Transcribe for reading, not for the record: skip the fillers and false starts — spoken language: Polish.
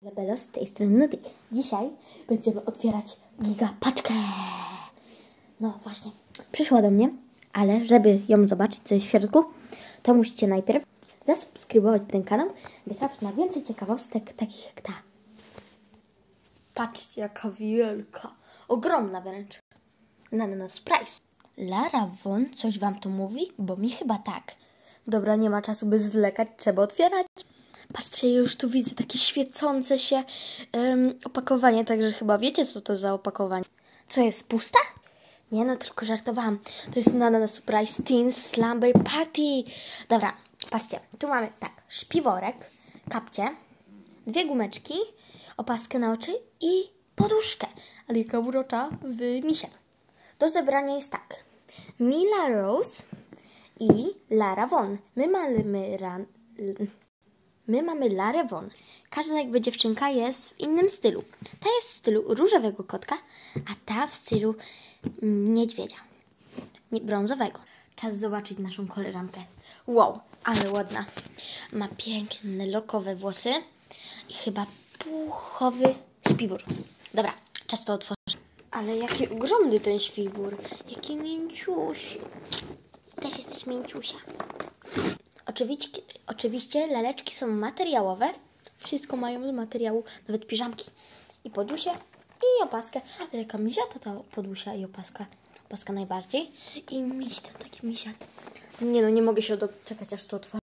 Belo, z tej strony Nuty. Dzisiaj będziemy otwierać giga paczkę. No właśnie, przyszła do mnie, ale żeby ją zobaczyć, co jest w środku, to musicie najpierw zasubskrybować ten kanał, by trafić na więcej ciekawostek takich jak ta. Patrzcie, jaka wielka, ogromna wręcz. Na surprise. Lara Von, coś wam to mówi? Bo mi chyba tak. Dobra, nie ma czasu, by zwlekać, trzeba otwierać. Patrzcie, już tu widzę takie świecące się opakowanie, także chyba wiecie, co to za opakowanie. Co jest, pusta? Nie, no tylko żartowałam. To jest na surprise Teen Slumber Party. Dobra, patrzcie, tu mamy tak, śpiworek, kapcie, 2 gumeczki, opaskę na oczy i poduszkę. Ale jaka urocza w misie. Do zebrania jest tak. Mila Rose i Lara Von. My mamy Larę Von. Każda jakby dziewczynka jest w innym stylu. Ta jest w stylu różowego kotka, a ta w stylu niedźwiedzia. Brązowego. Czas zobaczyć naszą koleżankę. Wow, ale ładna. Ma piękne lokowe włosy i chyba puchowy śpiwór. Dobra, czas to otworzyć. Ale jaki ogromny ten śpiwór. Jaki mięciusi. Też jesteś mięciusia. Oczywiście laleczki są materiałowe. Wszystko mają z materiału, nawet piżamki. I podusie, i opaskę. Ale jaka misiata ta podusia i opaska. Opaska najbardziej. I miś, ten taki misiat. Nie no, nie mogę się doczekać, aż to otworzę.